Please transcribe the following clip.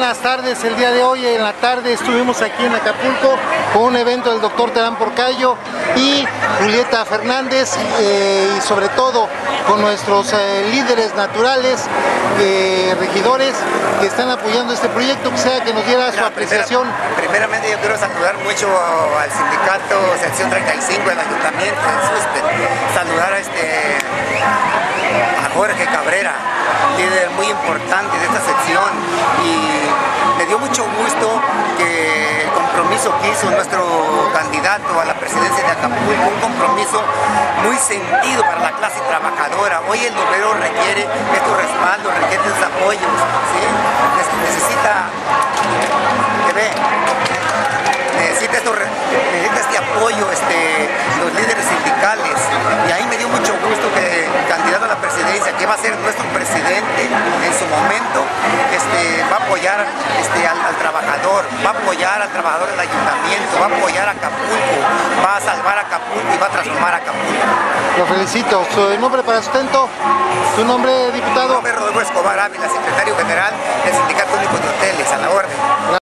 buenas tardes. El día de hoy en la tarde estuvimos aquí en Acapulco con un evento del doctor Terán Porcayo y Julieta Fernández y sobre todo con nuestros líderes naturales, regidores que están apoyando este proyecto. Quisiera que nos diera su apreciación. Primeramente yo quiero saludar mucho al sindicato sección 35 del ayuntamiento de Suspet, saludar a Jorge Cabrera, líder muy importante de esta sección, y me dio mucho gusto que el compromiso que hizo nuestro candidato a la presidencia de Acapulco, un compromiso muy sentido para la clase trabajadora. Hoy el obrero requiere estos respaldos, requiere estos apoyos, ¿sí? Necesita este apoyo, los líderes sindicales, y ahí me dio mucho gusto que el candidato a la presidencia, que va a ser nuestro presidente en su momento, va a apoyar al trabajador, va a apoyar al trabajador del ayuntamiento, va a apoyar a Acapulco, va a salvar a Acapulco y va a transformar a Acapulco. Lo felicito. ¿Su nombre para sustento? ¿Tu nombre, diputado? Mi nombre es Rodolfo Escobar Ávila, secretario general del Sindicato Único de Hoteles, a la orden.